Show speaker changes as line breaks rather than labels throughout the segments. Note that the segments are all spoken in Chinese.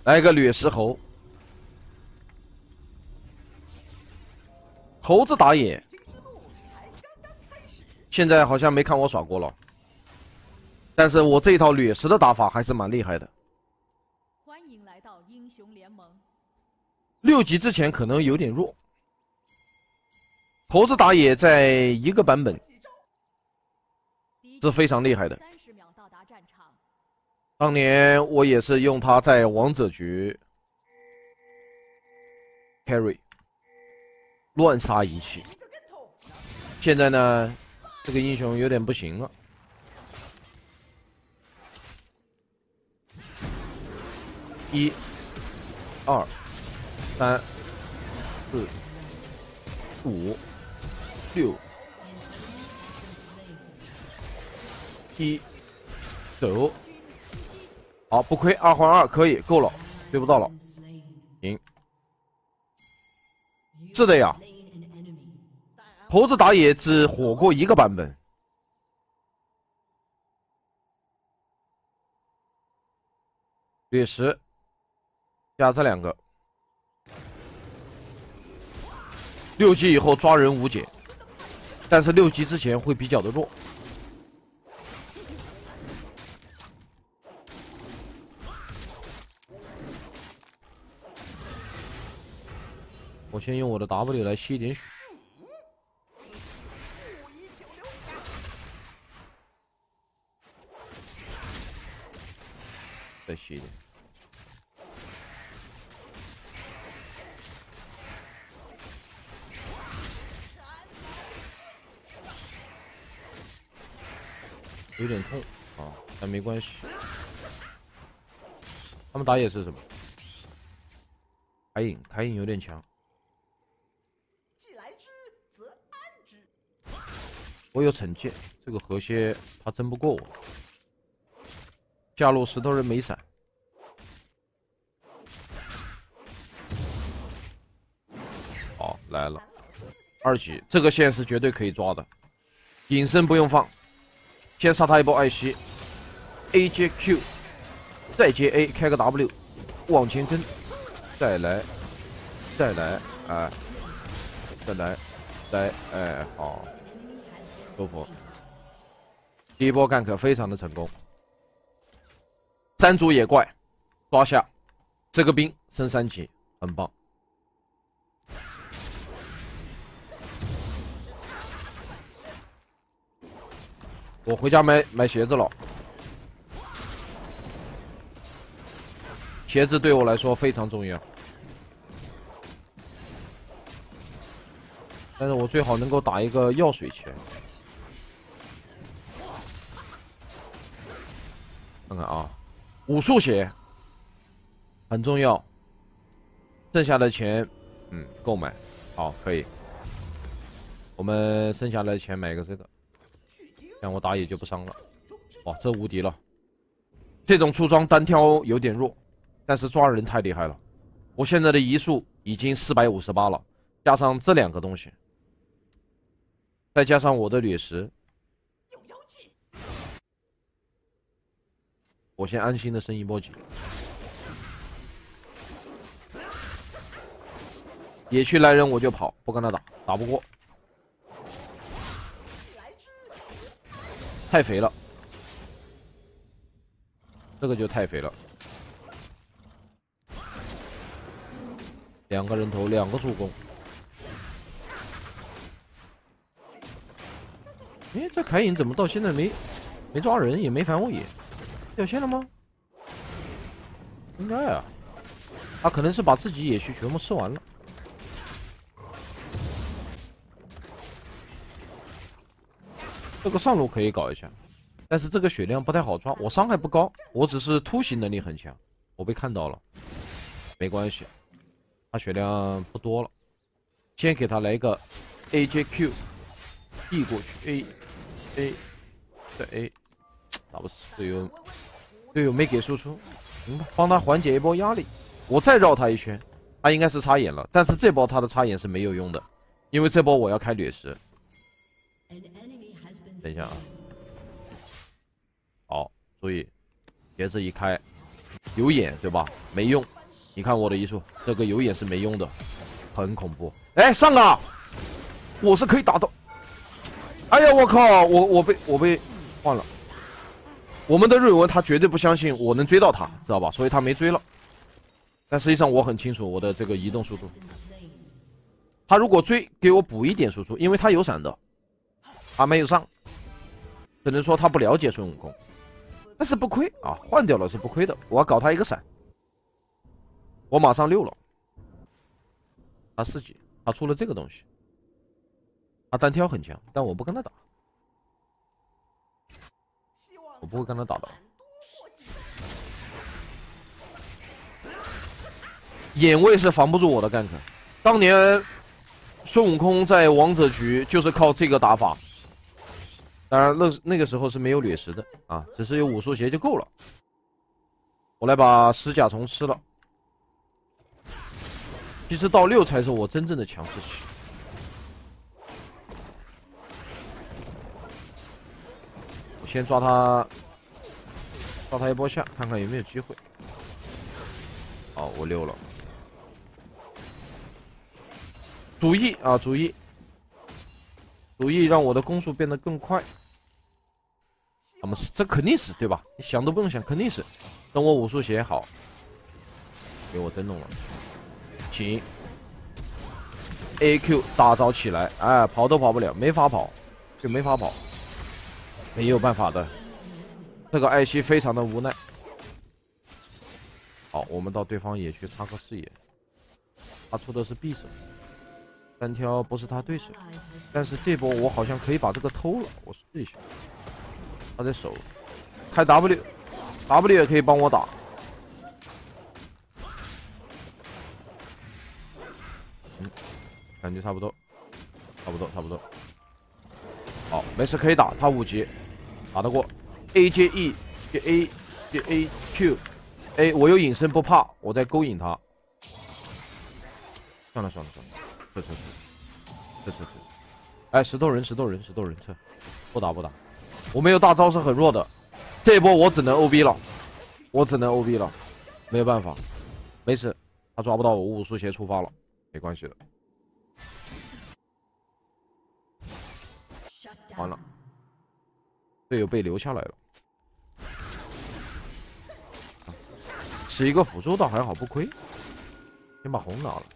来个掠食猴，猴子打野，现在好像没看我耍过了，但是我这一套掠食的打法还是蛮厉害的。
欢迎来到英雄联盟。
6级之前可能有点弱，猴子打野在一个版本是非常厉害的。
30秒到达战场。
当年我也是用它在王者局 carry 乱杀一气。现在呢，这个英雄有点不行了。1、2、3、4、5、6、1，走。好，不亏，2换2可以，够了，追不到了，赢。是的呀，猴子打野只火过一个版本。掠食加这2个，6级以后抓人无解，但是6级之前会比较的弱。我先用我的 W 来吸一点血。再吸一点。有点痛啊，但没关系。他们打野是什么？凯隐有点强。我有惩戒，这个河蟹他争不过我。下路石头人没闪。好，来了，2级，这个线是绝对可以抓的，隐身不用放，先杀他一波艾希 ，A 接 Q， 再接 A， 开个 W， 往前跟，再来，哎，再来，哎，好。收服，第一波干可非常的成功。3组野怪抓下，这个兵升3级，很棒。我回家买鞋子了，鞋子对我来说非常重要，但是我最好能够打一个药水钱。看看啊，武术鞋很重要，剩下的钱，购买，好，可以。我们剩下的钱买个这个，这样我打野就不伤了。哇，这无敌了！这种出装单挑有点弱，但是抓人太厉害了。我现在的移速已经458了，加上这2个东西，再加上我的掠食。我先安心的升一波级，野区来人我就跑，不跟他打，打不过，太肥了，这个就太肥了。2个人头，2个助攻。哎，这凯隐怎么到现在没抓人，也没反我野？掉线了吗？应该啊，他可能是把自己野区全部吃完了。这个上路可以搞一下，但是这个血量不太好抓，我伤害不高，我只是突袭能力很强，我被看到了，没关系，他血量不多了，先给他来一个 AJQ， 递过去 A 再 A， 打不死队友没给输出，行吧，帮他缓解一波压力。我再绕他一圈，他应该是插眼了，但是这波他的插眼是没有用的，因为这波我要开掠食。等一下啊，好，注意，鞋子一开，有眼对吧？没用， 你看我的移速，这个有眼是没用的，很恐怖。哎，上啊！我是可以打到。哎呀，我靠！我被换了。我们的瑞文他绝对不相信我能追到他，知道吧？所以他没追了。但实际上我很清楚我的这个移动速度。他如果追，给我补一点输出，因为他有闪的，他没有上，只能说他不了解孙悟空。但是不亏啊，换掉了是不亏的。我要搞他一个闪，我马上6了。他4级，他出了这个东西，他单挑很强，但我不跟他打，我不会跟他打的。眼位是防不住我的干咳。当年孙悟空在王者局就是靠这个打法。当然那个时候是没有掠食的啊，只是有武术鞋就够了。我来把石甲虫吃了。其实到6才是我真正的强势期。我先抓他一波下，看看有没有机会。好，我6了。主意啊，主意让我的攻速变得更快。那么这肯定是对吧？你想都不用想，肯定是。等我武术鞋好，给我灯笼了，请 AQ 大招起来，哎，跑都跑不了，没法跑，就没法跑，没有办法的。这个艾希非常的无奈。好，我们到对方野区插个视野，他出的是匕首，单挑不是他对手，但是这波我好像可以把这个偷了，我试一下。他在守，开 W 也可以帮我打。感觉差不多。好，没事可以打，他5级，打得过。A 接 E 接 A 接 A Q A， 我有隐身不怕，我在勾引他。算了，撤。哎，石头人撤，不打。我没有大招是很弱的，这一波我只能 OB 了，没有办法，没事，他抓不到我，武术鞋出发了，没关系的。完了，队友被留下来了，使一个辅助倒还好，不亏，先把红拿了。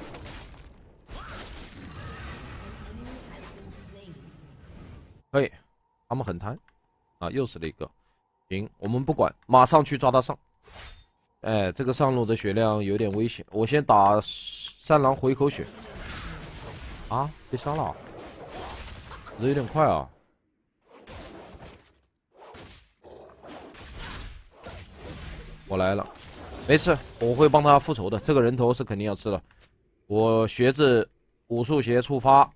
可以，他们很贪啊，又是了一个。行，我们不管，马上去抓他上。哎，这个上路的血量有点危险，我先打三郎回口血。啊，被杀了，死的有点快啊。我来了，没事，我会帮他复仇的。这个人头是肯定要吃的。我学子武术鞋触发。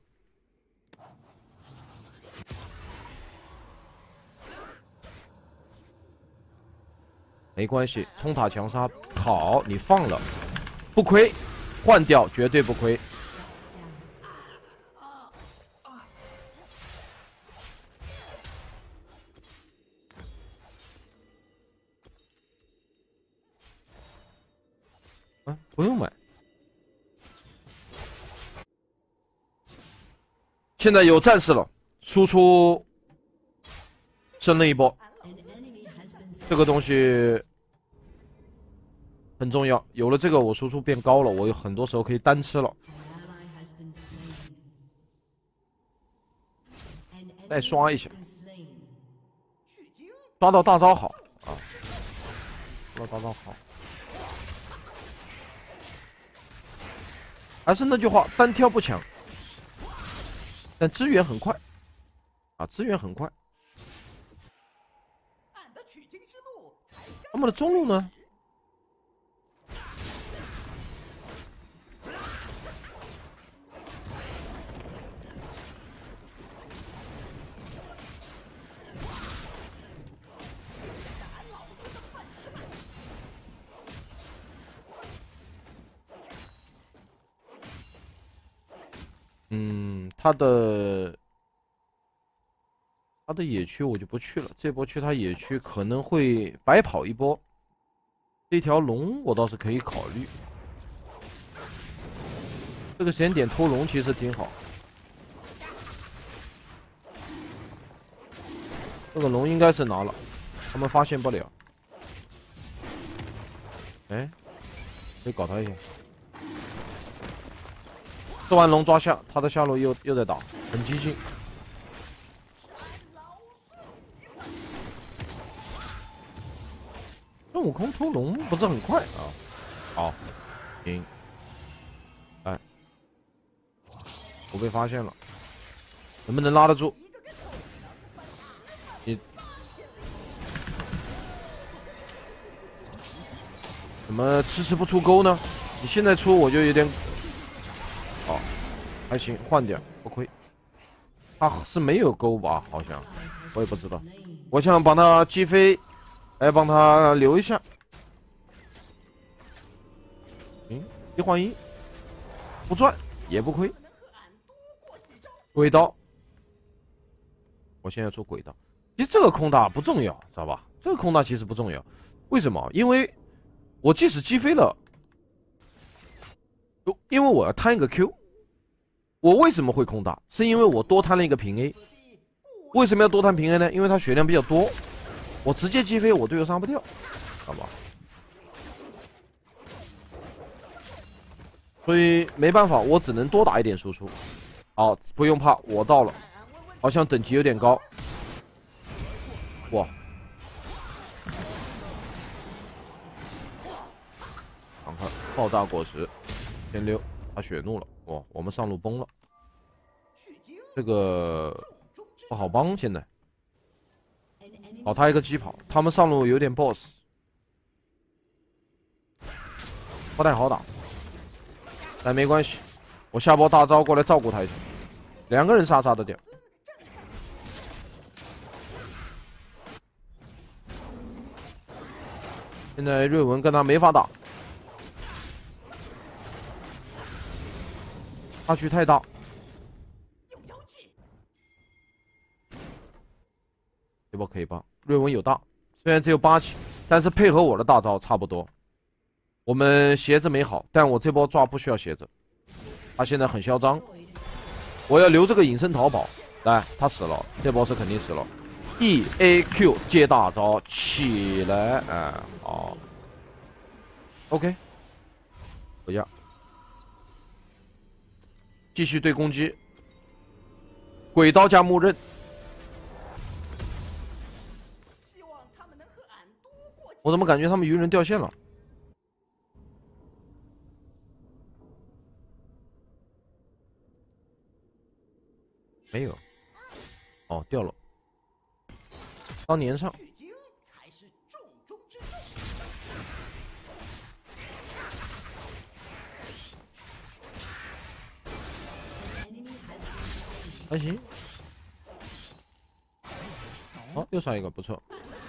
没关系，冲塔强杀好，你放了，不亏，换掉绝对不亏。啊，不用买。现在有战士了，输出升了一波，这个东西很重要。有了这个，我输出变高了，我有很多时候可以单吃了。再刷一下，刷到大招好啊！刷到大招好。还是那句话，单挑不强，但支援很快啊！支援很快。他们的中路呢？他的野区我就不去了，这波去他野区可能会白跑一波。 这条龙我倒是可以考虑。这个时间点偷龙其实挺好。这个龙应该是拿了，他们发现不了。哎，可以搞他一下。吃完龙抓下，他的下路又在打，很激进。孙悟空偷龙不是很快啊？好，行。哎，我被发现了，能不能拉得住？你怎么迟迟不出钩呢？你现在出我就有点，哦，还行，换点不亏。他是没有钩吧？好像我也不知道。我想帮他击飞。来帮他留一下，1换1，不赚也不亏。轨道，我现在出轨道。其实这个空大不重要，知道吧？这个空大其实不重要，为什么？因为我即使击飞了，因为我要贪一个 Q。我为什么会空大？是因为我多贪了一个平 A。为什么要多贪平 A 呢？因为它血量比较多。我直接击飞，我队友杀不掉，好吧？所以没办法，我只能多打一点输出。好，不用怕，我到了，好像等级有点高。哇！赶快爆炸果实，先溜，他血怒了，哇！我们上路崩了，这个不好帮现在。好，他一个疾跑，他们上路有点 boss， 不太好打，但没关系，我下波大招过来照顾他一下，2个人杀得掉。现在瑞文跟他没法打，差距太大。这波可以帮。瑞文有大，虽然只有8级，但是配合我的大招差不多。我们鞋子没好，但我这波抓不需要鞋子。他现在很嚣张，我要留这个隐身逃跑。来，他死了，这波是肯定死了。EAQ 接大招起来，好 ，OK， 回家，继续对攻击，鬼刀加木刃。我怎么感觉他们鱼人掉线了？没有，哦，掉了。当年上。还行。好，又杀一个，不错。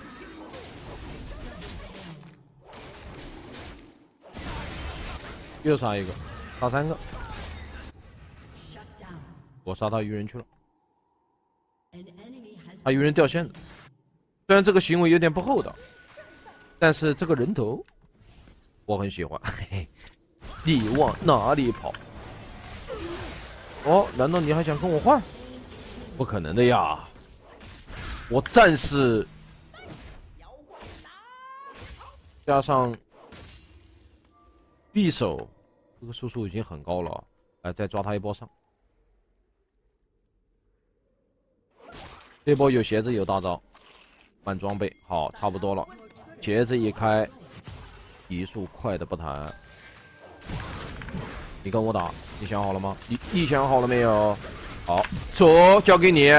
又杀一个，杀3个。我杀他鱼人去了。他鱼人掉线了，虽然这个行为有点不厚道，但是这个人头我很喜欢。嘿嘿，你往哪里跑？哦，难道你还想跟我换？不可能的呀！我战士加上匕首，这个输出已经很高了。来，再抓他一波上。这波有鞋子有大招，换装备好，差不多了。鞋子一开，移速快的不谈。你跟我打，你想好了吗？你想好了没有？好，走，交给你。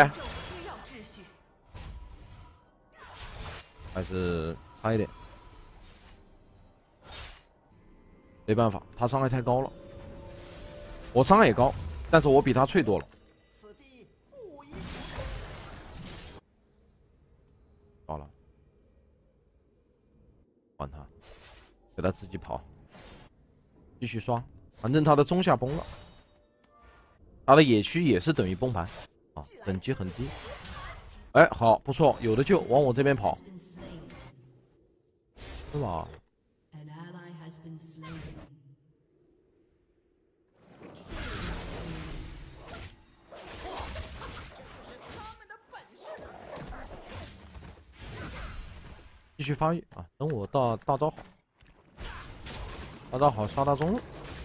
还是差一点，没办法，他伤害太高了。我伤害也高，但是我比他脆多了。好了，换他，给他自己跑，继续刷，反正他的中下崩了，他的野区也是等于崩盘啊，等级很低。哎，好，不错，有的救，往我这边跑，是吧？ 继续发育啊！等我到大招好，大招好杀他中路。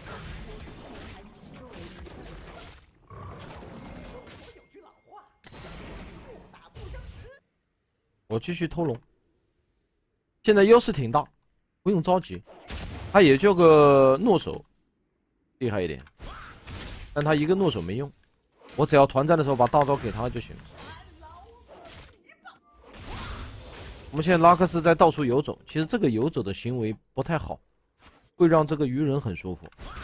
我继续偷龙，现在优势挺大，不用着急。他也就个诺手，厉害一点，但他一个诺手没用，我只要团战的时候把大招给他就行了。我们现在拉克斯在到处游走，其实这个游走的行为不太好，会让这个鱼人很舒服。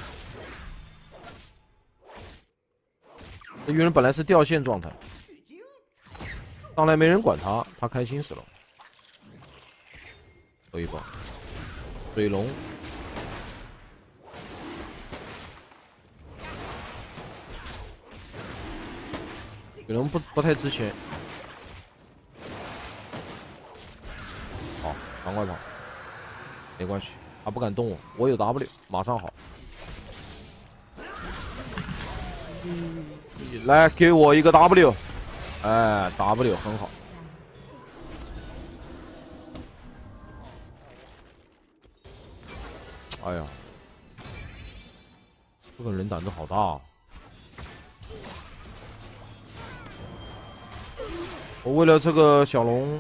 这鱼人本来是掉线状态，上来没人管他，他开心死了。走一波，水龙，水龙不太值钱。好，赶快跑，没关系，他不敢动我，我有 W， 马上好。来，给我一个 W， 哎 ，W 很好。哎呀，这个人胆子好大啊！我为了这个小龙，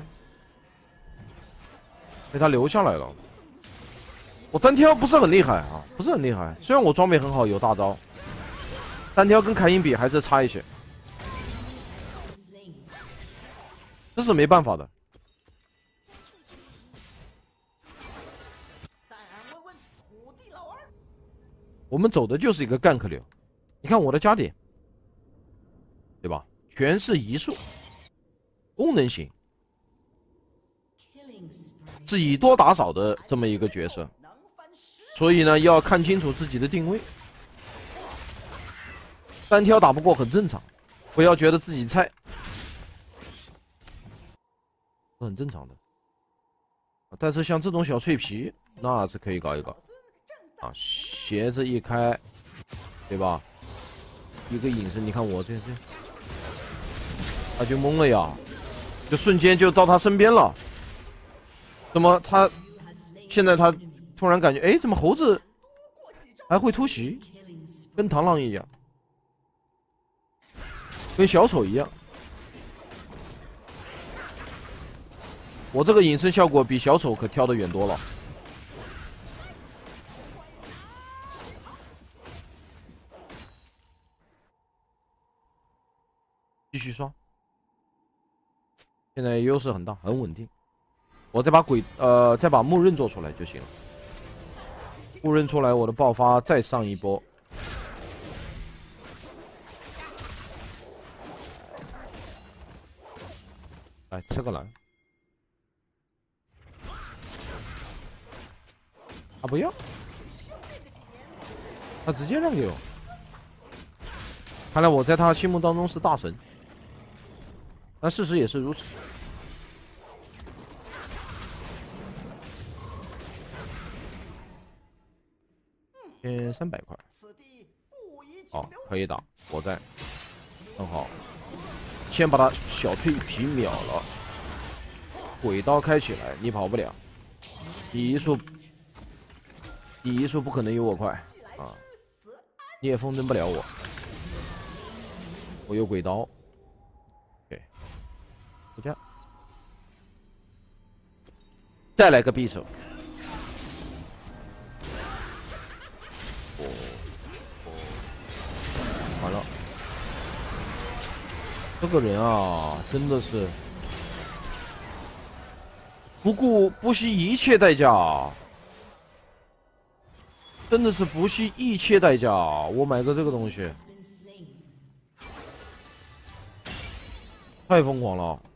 被他留下来了。我单挑不是很厉害啊，不是很厉害。虽然我装备很好，有大招，单挑跟凯因比还是差一些，这是没办法的。我们走的就是一个干克流，你看我的加点，对吧？全是移速，功能型，是以多打少的这么一个角色，所以呢，要看清楚自己的定位。单挑打不过很正常，不要觉得自己菜，是很正常的。但是像这种小脆皮，那是可以搞一搞。啊，鞋子一开，对吧？一个隐身，你看我这，他就懵了呀，就瞬间就到他身边了。怎么他现在他突然感觉，哎，怎么猴子还会突袭，跟螳螂一样，跟小丑一样。我这个隐身效果比小丑可跳得远多了。继续刷，现在优势很大，很稳定。我再把再把木刃做出来就行了。木刃出来，我的爆发再上一波。来吃个蓝，他不要，他直接让给我。看来我在他心目当中是大神。但事实也是如此。1300块，好，可以打，我在，很好。先把他小脆皮秒了，鬼刀开起来，你跑不了。第一速不可能有我快啊！你也风筝不了我，我有鬼刀。回家，再来个匕首。完了，这个人啊，真的是不惜一切代价，真的是不惜一切代价。我买个这个东西，太疯狂了。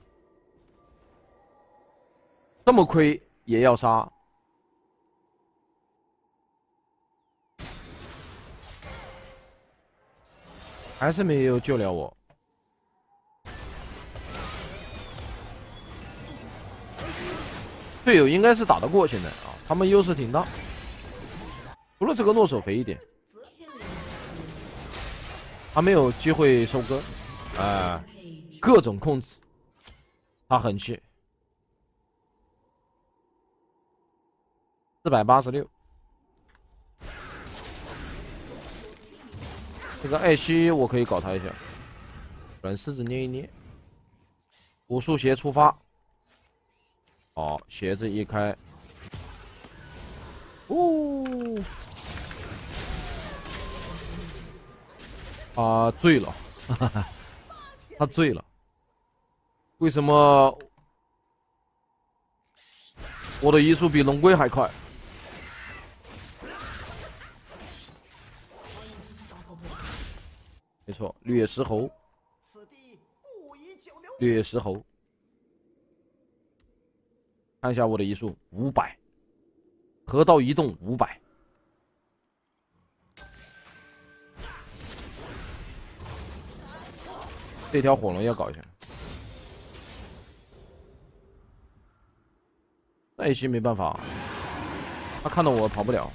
这么亏也要杀，还是没有救了我。队友应该是打得过现在啊，他们优势挺大。 除了这个诺手肥一点，他没有机会收割，各种控制，他很气。486，这个艾希我可以搞他一下，软柿子捏一捏，武术鞋出发，好，鞋子一开，他醉了，哈哈，他醉了，为什么我的移速比龙龟还快？没错，绿野石猴，绿野石猴。看一下我的移速500，河道移动500。这条火龙要搞一下，那也行，没办法，他看到我跑不了。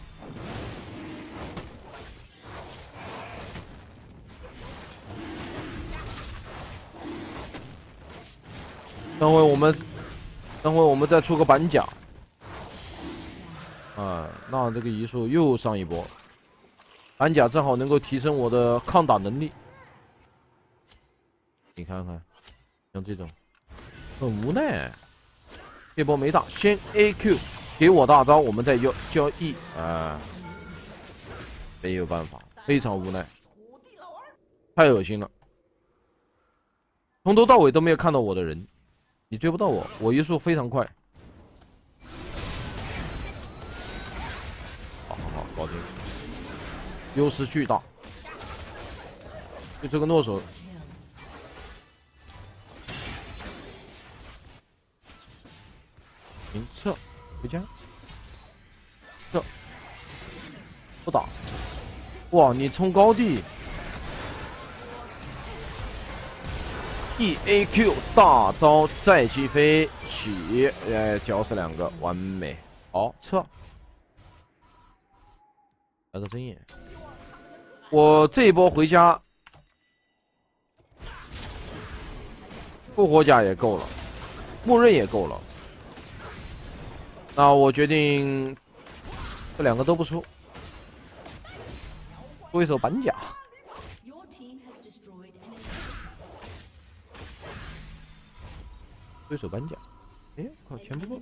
等会我们再出个板甲，那这个移速又上一波，板甲正好能够提升我的抗打能力。你看看，像这种很无奈，这波没打，先 AQ 给我大招，我们再交易没有办法，非常无奈，太恶心了，从头到尾都没有看到我的人。你追不到我，我移速非常快。好，搞定，优势巨大。就这个诺手，行，撤，回家，撤，不打。哇，你冲高地。EAQ 大招再起飞起，绞死2个，完美。好，撤。来个针眼。我这一波回家，复活甲也够了，木刃也够了。那我决定这2个都不出，出一手板甲。对手板甲，哎，靠，钱不够。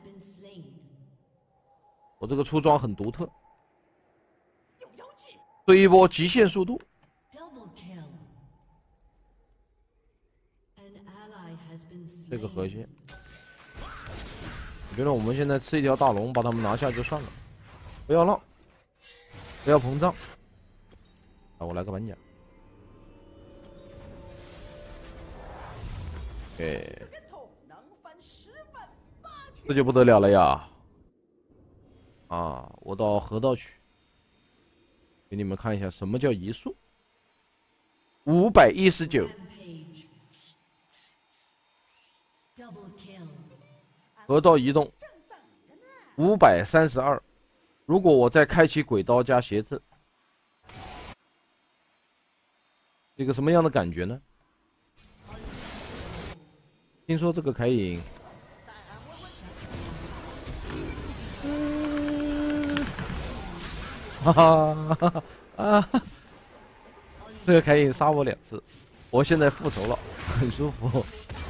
我这个出装很独特，对一波极限速度。这个核心，我觉得我们现在吃一条大龙，把他们拿下就算了，不要浪，不要膨胀。我来个板甲。这就不得了了呀！我到河道去，给你们看一下什么叫移速，519，河道移动532。如果我再开启鬼刀加鞋子，一个什么样的感觉呢？听说这个凯隐。这个凯隐杀我2次，我现在复仇了，很舒服。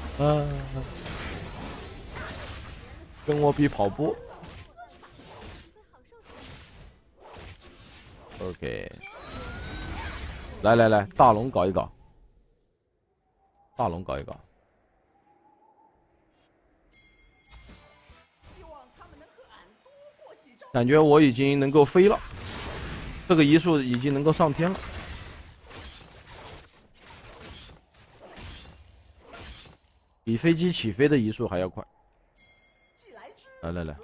跟我比跑步。OK， 来，大龙搞一搞，大龙搞一搞。感觉我已经能够飞了，这个移速已经能够上天了，比飞机起飞的移速还要快。来，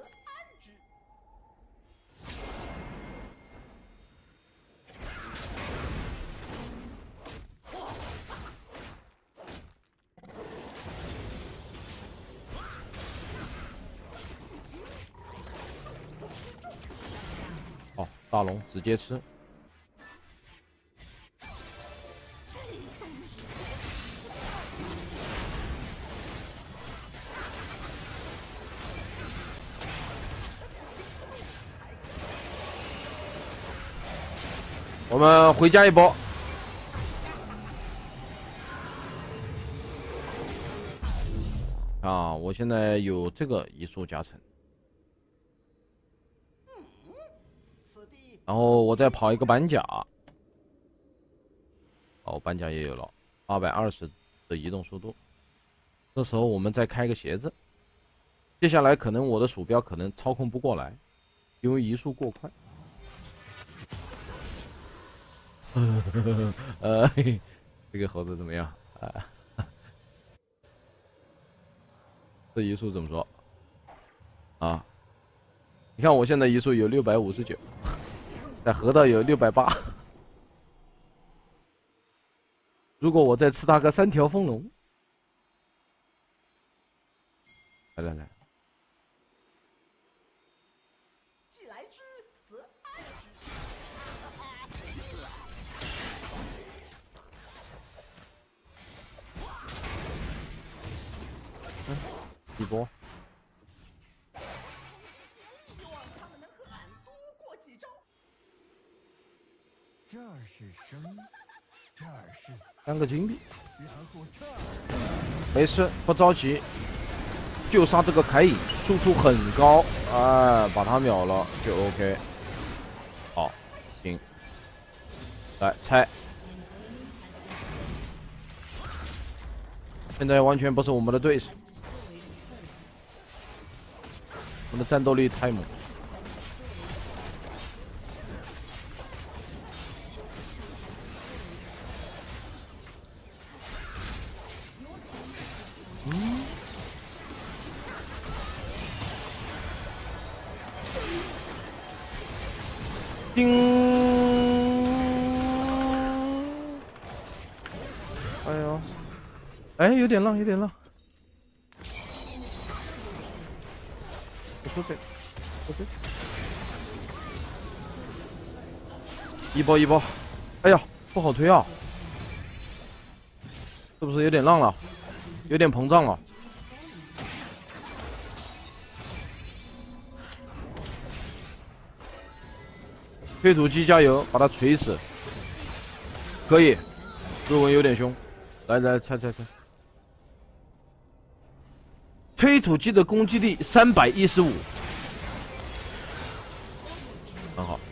大龙直接吃。我们回家一波。啊，我现在有这个移速加成。 然后我再跑一个板甲，哦，板甲也有了，220的移动速度。这时候我们再开个鞋子，接下来可能我的鼠标可能操控不过来，因为移速过快。这个猴子怎么样？这移速怎么说？啊，你看我现在移速有659。 在河道有680，如果我再吃他个3条风龙，来，
既来之则安之。
一波。
这儿是生，这儿是死。
3个金币，
然后这儿
没事，不着急，就杀这个凯隐，输出很高，哎，把他秒了就 OK。好，行，来拆。现在完全不是我们的对手，我们的战斗力太猛。 叮！哎呦，哎，有点浪，有点浪。我说这，一波，哎呀，不好推啊！是不是有点浪了？有点膨胀了。 推土机加油，把他锤死！可以，瑞文有点凶，来，拆！推土机的攻击力315，很好。